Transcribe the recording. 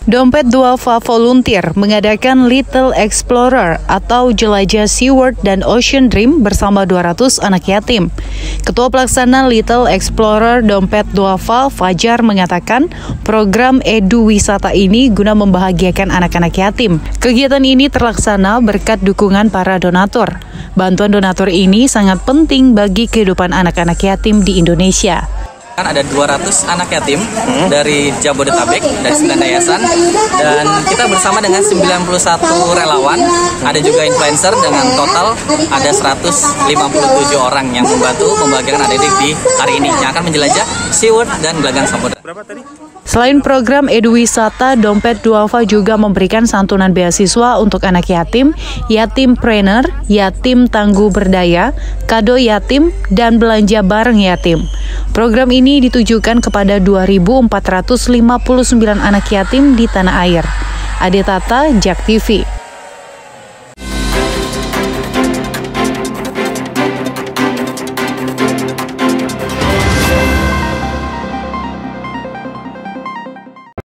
Dompet Duafa Volunteer mengadakan Little Explorer atau Jelajah SeaWorld dan Ocean Dream bersama 200 anak yatim. Ketua Pelaksana Little Explorer Dompet Duafa, Fajar, mengatakan program Edu Wisata ini guna membahagiakan anak-anak yatim. Kegiatan ini terlaksana berkat dukungan para donatur. Bantuan donatur ini sangat penting bagi kehidupan anak-anak yatim di Indonesia. Ada 200 anak yatim dari Jabodetabek, dari 9 yayasan, dan kita bersama dengan 91 relawan, ada juga influencer dengan total ada 157 orang yang membantu membagikan adik-adik di hari ini yang akan menjelajah SeaWorld dan Gelagang Samudra. Selain program Edu Wisata, Dompet Duafa juga memberikan santunan beasiswa untuk anak yatim, yatimpreneur, yatim tangguh berdaya, kado yatim, dan belanja bareng yatim. Program ini ditujukan kepada 2.459 anak yatim di tanah air. Ade Tata, JAK TV.